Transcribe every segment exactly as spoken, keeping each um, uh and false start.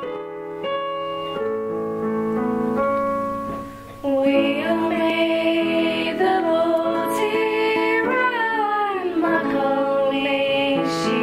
We'll make the boat here and Macaulay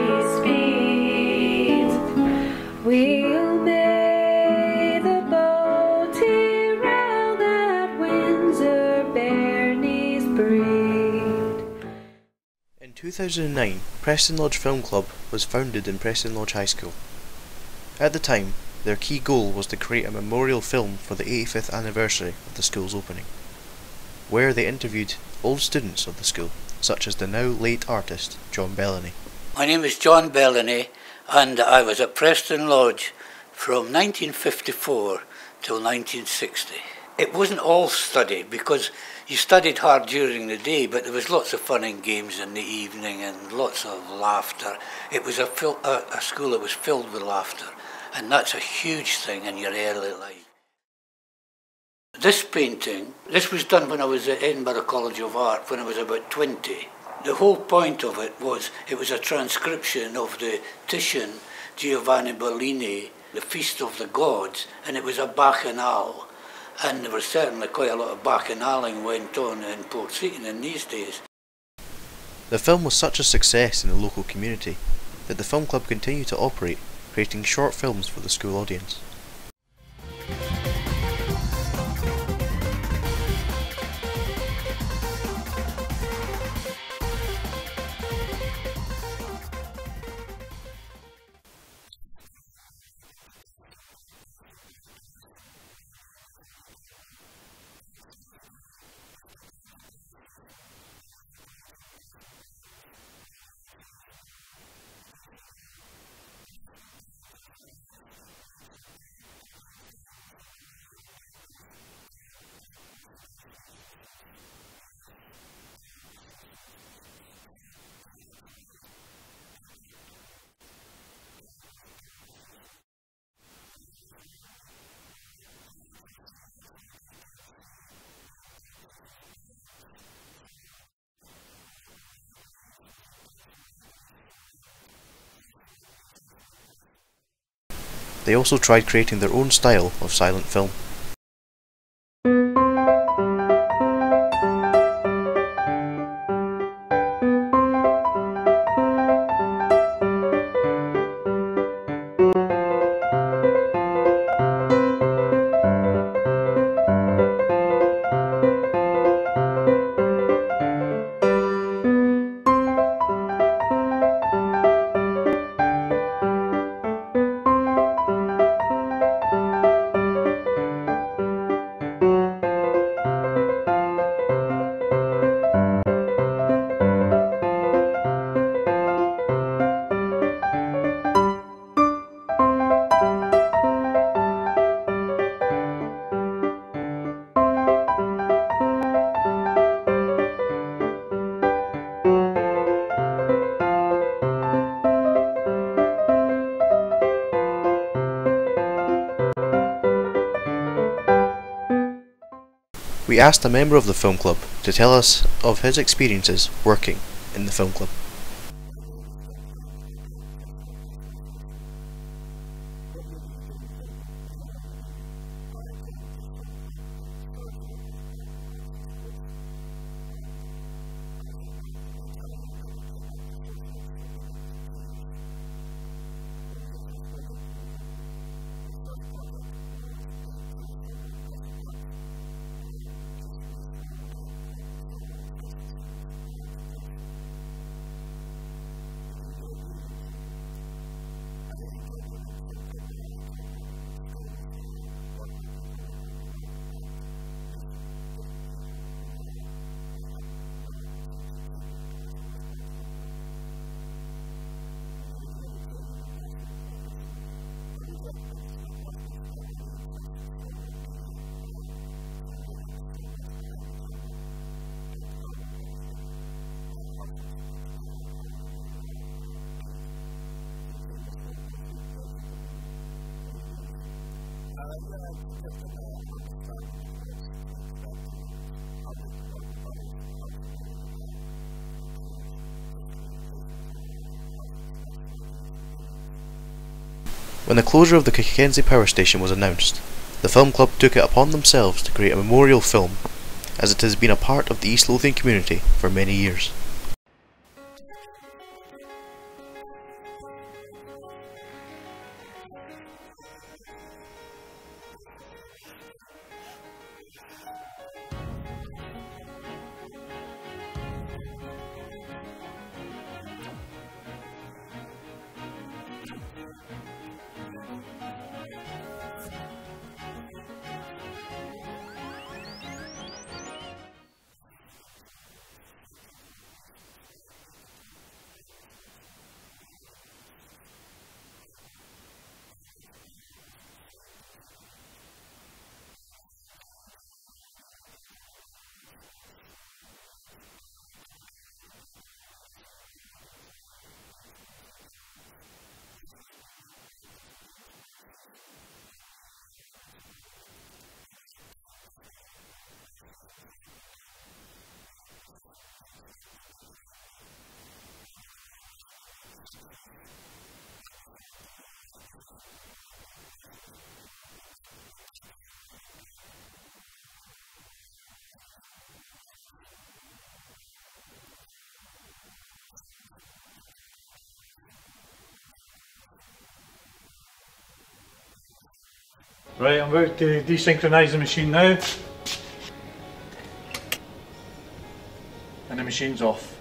she speeds. We'll make the boat here round that Windsor Bernie's breed. In two thousand nine, Preston Lodge Film Club was founded in Preston Lodge High School. At the time, their key goal was to create a memorial film for the eighty-fifth anniversary of the school's opening, where they interviewed old students of the school, such as the now late artist John Bellany. My name is John Bellany, and I was at Preston Lodge from nineteen fifty-four till nineteen sixty. It wasn't all study, because you studied hard during the day, but there was lots of fun and games in the evening and lots of laughter. It was a, fil a, a school that was filled with laughter, and that's a huge thing in your early life. This painting, this was done when I was at Edinburgh College of Art when I was about twenty. The whole point of it was, it was a transcription of the Titian Giovanni Bellini, The Feast of the Gods, and it was a bacchanal. And there was certainly quite a lot of bacchanalling went on in Portseaton in these days. The film was such a success in the local community that the film club continued to operate, creating short films for the school audience. They also tried creating their own style of silent film. We asked a member of the film club to tell us of his experiences working in the film club. When the closure of the Mackenzie power station was announced, the film club took it upon themselves to create a memorial film, as it has been a part of the East Lothian community for many years. Right, I'm about to desynchronize the machine now. And the machine's off.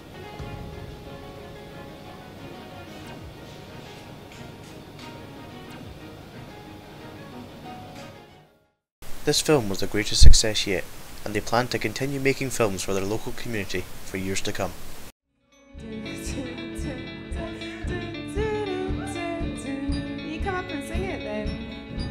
This film was the greatest success yet, and they plan to continue making films for their local community for years to come. You come up and sing it then.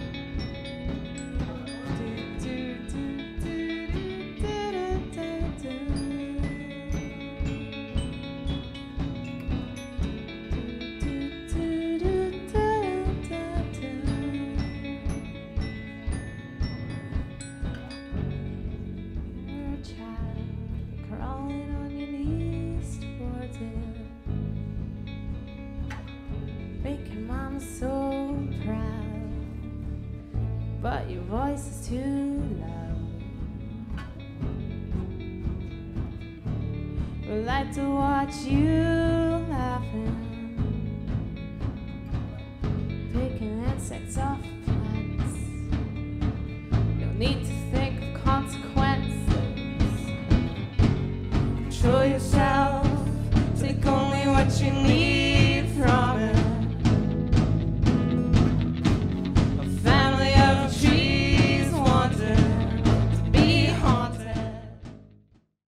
Crawling on your knees towards it, making mama so proud, but your voice is too loud. We like to watch you laughing, picking insects off plants. No need to think of consequences. Control yourself, take only what you need.